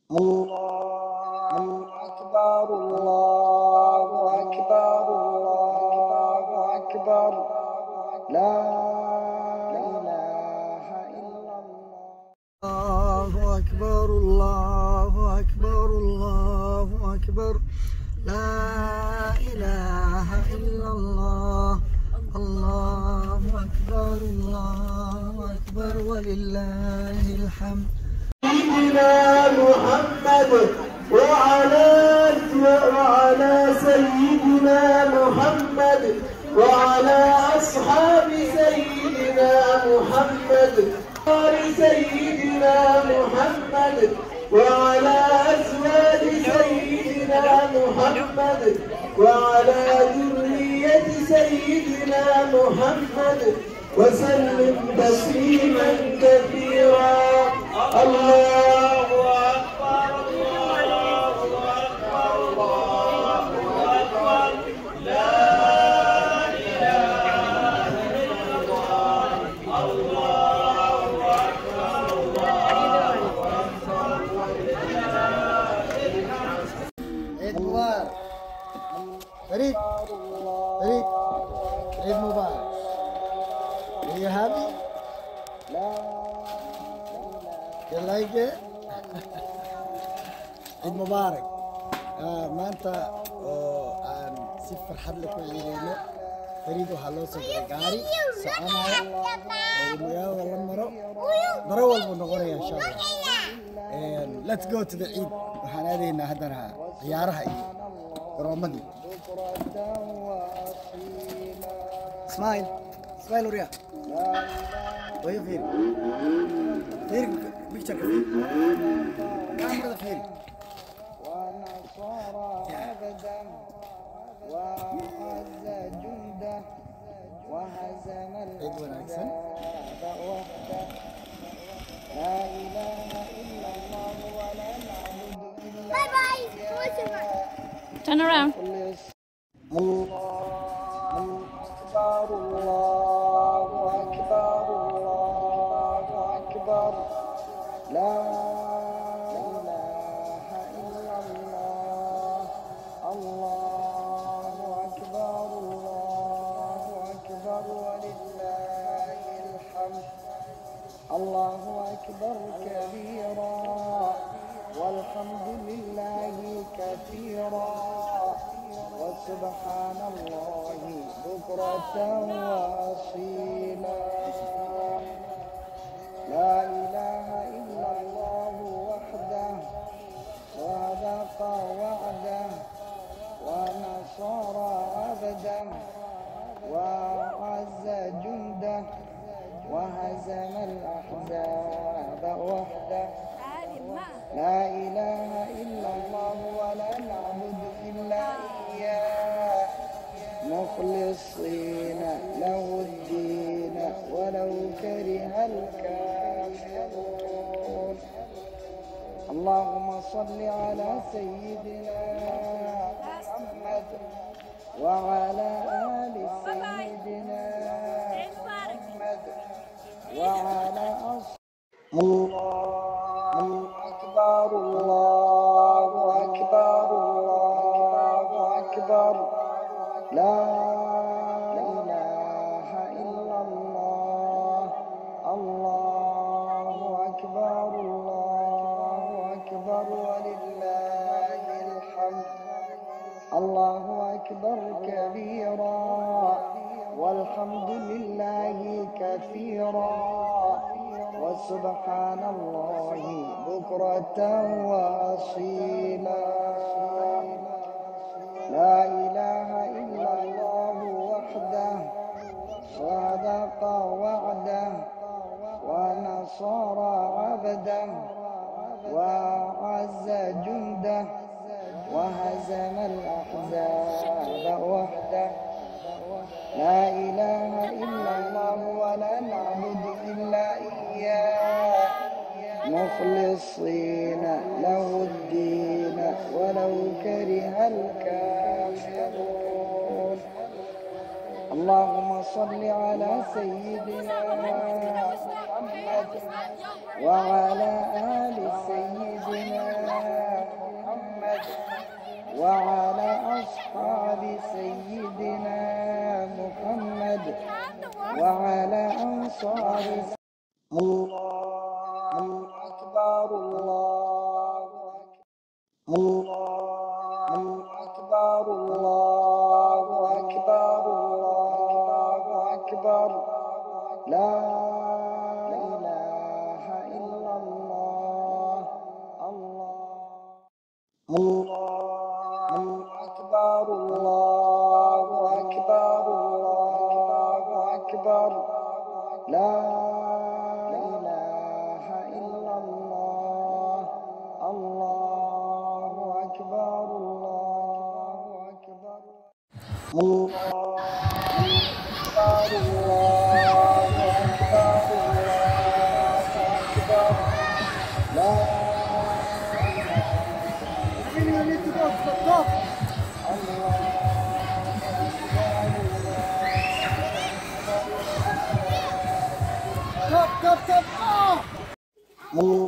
الله أكبر الله أكبر الله أكبر لا إله إلا الله أكبر الله أكبر الله أكبر لا إله إلا الله الله أكبر ولله الحمد. سيدنا محمد وعلى سيدنا محمد وعلى أصحاب سيدنا محمد وآل سيدنا محمد وعلى أزواج سيدنا محمد وعلى ذرية سيدنا محمد وسلم تسليما كثيرا. الله أكبر الله أكبر الله أكبر لا إله إلا الله الله أكبر الله أكبر. عيد مبارك فريد فريد عيد مبارك. Are you happy? You like it? عيد مبارك. maanta oo aan si farxad leh ku ciideyno Fariid waxaa loo soo diray gaari soconaya oo magaalada la maro daro walba noqonaya insha Allah. Let's go to the Eid. waxaan aadaynaa haddana ciyaaraha iyo garoomadii. Smile وريا وهي فين بيكتشر فين كاميرا فين ونصارى أبدا وعز جنده وهزم الأحزاب وحده لا إله إلا الله ولا نعبد إلا إياه. Turn around. الله أكبر الله أكبر الله أكبر لا إله إلا الله الله أكبر ولله الحمد. الله أكبر كبيرا والحمد لله كثيرا وسبحان الله بكرة وأصيلا. لا إله إلا الله وحده صدق وعده ونصر عبده وعز جنده وهزم الأحزاب وحده. لا إله إلا الله ولا نعبد إلا إياه مخلصين له الدين ولو كره الكافرون. اللهم صل على سيدنا محمد وعلى آل سيدنا محمد وعلى الله أكبر الله أكبر الله أكبر لا إله إلا الله الله أكبر ولله الحمد. الله أكبر كبيرا والحمد لله كثيرا وسبحان الله بكرة وأصيلا. لا إله إلا الله وحده صدق وعده ونصر عبده وعز جنده وهزم الأحزاب وحده. لا إله إلا الله ولا نعبد إلا إياه مخلصين له الدين ولو كره الكافرون. اللهم صل على سيدنا محمد وعلى آل سيدنا الله أكبر الله أكبر الله أكبر لا إله إلا الله الله أكبر الله أكبر الله أكبر لا إله إلا الله الله أكبر الله أكبر الله أكبر الله أكبر الله أكبر لا Stop!